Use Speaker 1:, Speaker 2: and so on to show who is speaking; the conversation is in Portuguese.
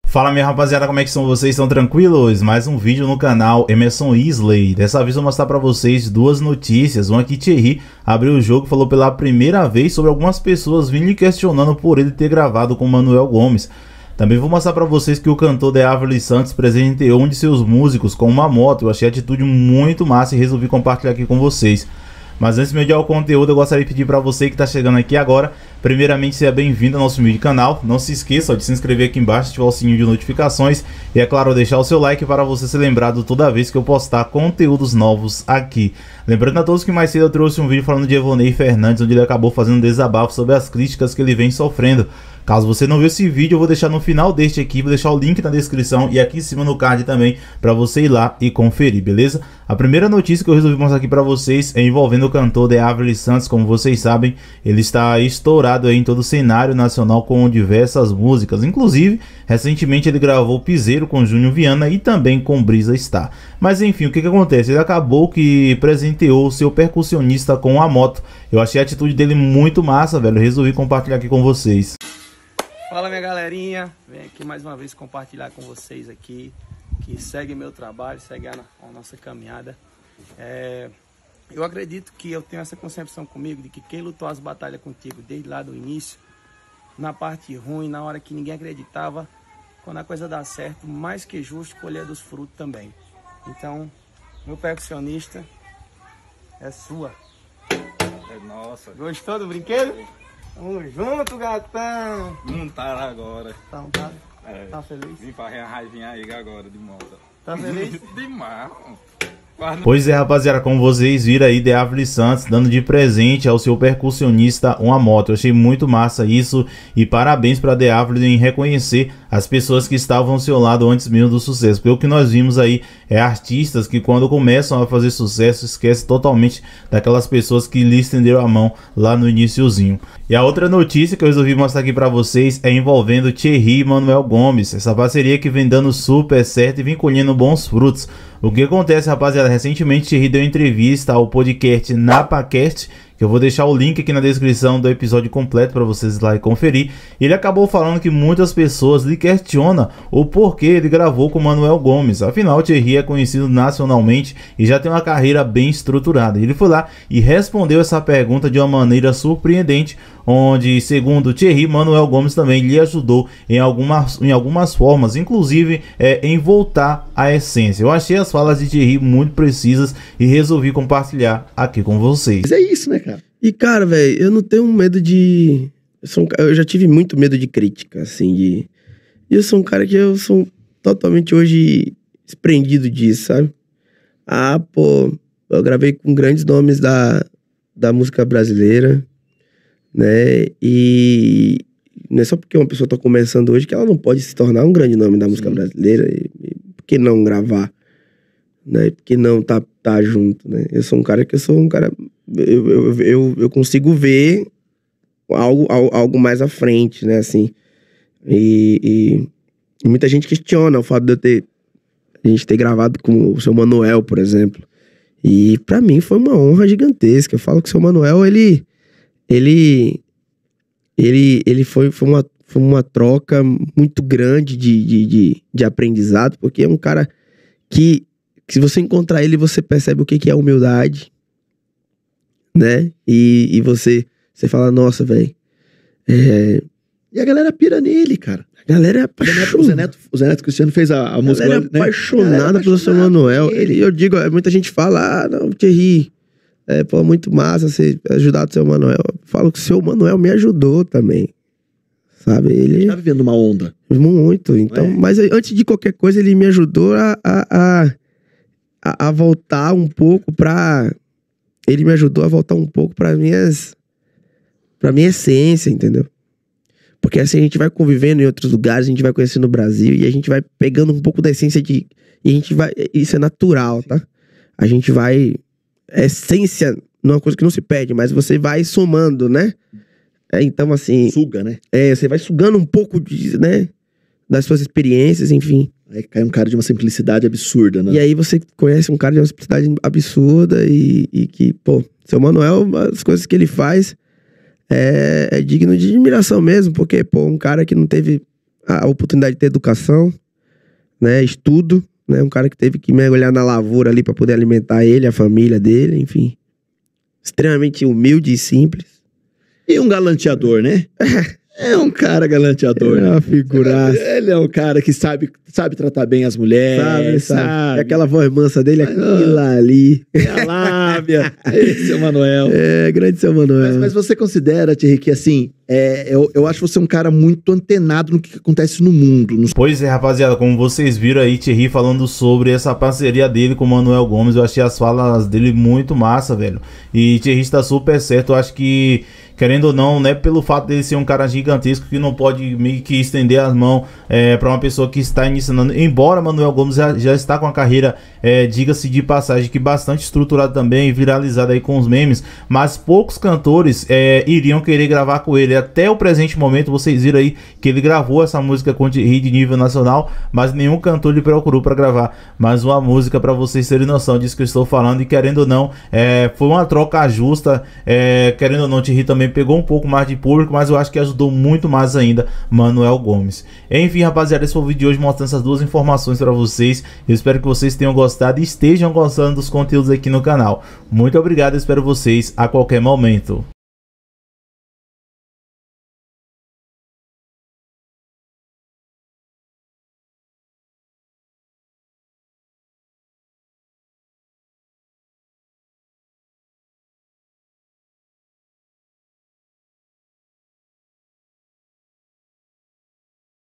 Speaker 1: Fala minha rapaziada, como é que são vocês? Estão tranquilos? Mais um vídeo no canal Emerson Isley. Dessa vez eu vou mostrar pra vocês duas notícias. Uma que Thierry abriu o jogo e falou pela primeira vez sobre algumas pessoas vindo lhe questionando por ele ter gravado com Manuel Gomes. Também vou mostrar pra vocês que o cantor Deávili Santos presenteou um de seus músicos com uma moto. Eu achei a atitude muito massa e resolvi compartilhar aqui com vocês. Mas antes de mediar o conteúdo, eu gostaria de pedir para você que está chegando aqui agora, primeiramente seja bem-vindo ao nosso humilde canal. Não se esqueça de se inscrever aqui embaixo, ativar o sininho de notificações e, é claro, deixar o seu like para você ser lembrado toda vez que eu postar conteúdos novos aqui. Lembrando a todos que mais cedo eu trouxe um vídeo falando de Evonei Fernandes, onde ele acabou fazendo um desabafo sobre as críticas que ele vem sofrendo. Caso você não viu esse vídeo, eu vou deixar no final deste aqui, vou deixar o link na descrição e aqui em cima no card também para você ir lá e conferir, beleza? A primeira notícia que eu resolvi mostrar aqui para vocês é envolvendo o cantor Deávili Santos. Como vocês sabem, ele está estourado aí em todo o cenário nacional com diversas músicas. Inclusive, recentemente ele gravou Piseiro com Júnior Viana e também com Brisa Star. Mas enfim, o que acontece? Ele acabou que presenteou o seu percussionista com uma moto. Eu achei a atitude dele muito massa, velho. Eu resolvi compartilhar aqui com vocês.
Speaker 2: Fala minha galerinha, venho aqui mais uma vez compartilhar com vocês aqui, que segue meu trabalho, segue a nossa caminhada. Eu acredito que eu tenho essa concepção comigo de que quem lutou as batalhas contigo desde lá do início, na parte ruim, na hora que ninguém acreditava, quando a coisa dá certo, mais que justo colher dos frutos também. Então, meu percussionista é sua.
Speaker 3: É nossa.
Speaker 2: Gostou do brinquedo? Tamo junto, gatão!
Speaker 3: Montar agora.
Speaker 2: Tá feliz?
Speaker 3: Vim pra a raivinha aí agora de moto.
Speaker 2: Tá feliz?
Speaker 3: Demais.
Speaker 1: Pois é, rapaziada, como vocês viram aí, Deávili Santos dando de presente ao seu percussionista uma moto. Eu achei muito massa isso e parabéns para Deávili em reconhecer as pessoas que estavam ao seu lado antes mesmo do sucesso. Porque o que nós vimos aí é artistas que quando começam a fazer sucesso esquecem totalmente daquelas pessoas que lhe estenderam a mão lá no iniciozinho. E a outra notícia que eu resolvi mostrar aqui para vocês é envolvendo Thierry e Manuel Gomes. Essa parceria que vem dando super certo e vem colhendo bons frutos. O que acontece, rapaziada? Recentemente Thierry deu entrevista ao podcast NapaCast, que eu vou deixar o link aqui na descrição do episódio completo para vocês ir lá e conferir. Ele acabou falando que muitas pessoas lhe questionam o porquê ele gravou com Manuel Gomes. Afinal, Thierry é conhecido nacionalmente e já tem uma carreira bem estruturada. Ele foi lá e respondeu essa pergunta de uma maneira surpreendente, onde, segundo Thierry, Manuel Gomes também lhe ajudou em algumas formas, inclusive em voltar à essência. Eu achei as falas de Thierry muito precisas e resolvi compartilhar aqui com vocês.
Speaker 4: Mas é isso, né, cara? E, cara, velho, eu não tenho medo de... Eu já tive muito medo de crítica, assim, E eu sou um cara que eu sou totalmente hoje desprendido disso, sabe? Ah, pô, eu gravei com grandes nomes da música brasileira, né? E não é só porque uma pessoa tá começando hoje que ela não pode se tornar um grande nome da música brasileira. E por que não gravar? Né? Por que não tá junto, né? Eu sou um cara eu consigo ver algo mais à frente, né? Assim, e muita gente questiona o fato de a gente ter gravado com o seu Manuel, por exemplo. E pra mim foi uma honra gigantesca. Eu falo que o seu Manuel, ele foi uma troca muito grande de aprendizado, porque é um cara que se você encontrar ele, você percebe o que é humildade, né? E você fala, nossa, velho.
Speaker 5: E a galera pira nele, cara.
Speaker 4: A galera é apaixonada.
Speaker 5: O Zé Neto Cristiano fez a música.
Speaker 4: A galera é apaixonada pelo seu Manuel. Eu digo, muita gente fala, não, Thierry, pô, muito massa você ajudar o seu Manuel. Eu falo que o seu Manuel me ajudou também, sabe? Ele
Speaker 5: tá vivendo uma onda.
Speaker 4: Muito, então, mas antes de qualquer coisa, ele me ajudou a voltar um pouco pra... Ele me ajudou a voltar um pouco pra minha essência, entendeu? Porque assim a gente vai convivendo em outros lugares, a gente vai conhecendo o Brasil e a gente vai pegando um pouco da essência e a gente vai... Isso é natural, tá? A gente vai... A essência não é uma coisa que não se perde, mas você vai somando, né? Então, assim...
Speaker 5: Suga, né?
Speaker 4: Você vai sugando um pouco né? Das suas experiências, enfim.
Speaker 5: Aí cai um cara de uma simplicidade absurda, né?
Speaker 4: E aí você conhece um cara de uma simplicidade absurda e que, pô, seu Manuel, as coisas que ele faz é digno de admiração mesmo, porque, pô, um cara que não teve a oportunidade de ter educação, né? Estudo, né? Um cara que teve que mergulhar na lavoura ali pra poder alimentar ele, a família dele, enfim. Extremamente humilde e simples.
Speaker 5: E um galanteador, né? É um cara galanteador.
Speaker 4: É uma figuraça.
Speaker 5: Ele é um cara que sabe tratar bem as mulheres, sabe?
Speaker 4: E aquela voz mansa dele, aquilo ali.
Speaker 5: A lábia. Esse é o Manuel.
Speaker 4: É, grande seu Manuel.
Speaker 5: Mas você considera, Thierry, que assim, eu acho você um cara muito antenado no que acontece no mundo.
Speaker 1: Pois é, rapaziada, como vocês viram aí, Thierry falando sobre essa parceria dele com o Manuel Gomes, eu achei as falas dele muito massa, velho. E Thierry está super certo, eu acho que, querendo ou não, né, pelo fato dele ser um cara gigantesco que não pode meio que estender as mãos para uma pessoa que está iniciando, embora Manuel Gomes já está com a carreira, diga-se de passagem, que bastante estruturada também, viralizada aí com os memes, mas poucos cantores iriam querer gravar com ele. Até o presente momento, vocês viram aí que ele gravou essa música com Thierry de nível nacional, mas nenhum cantor lhe procurou para gravar mais uma música, para vocês terem noção disso que eu estou falando. E querendo ou não, foi uma troca justa, querendo ou não, Thierry também pegou um pouco mais de público, mas eu acho que ajudou muito mais ainda Manuel Gomes. Enfim, rapaziada, esse foi o vídeo de hoje mostrando essas duas informações para vocês. Eu espero que vocês tenham gostado e estejam gostando dos conteúdos aqui no canal. Muito obrigado, espero vocês a qualquer momento.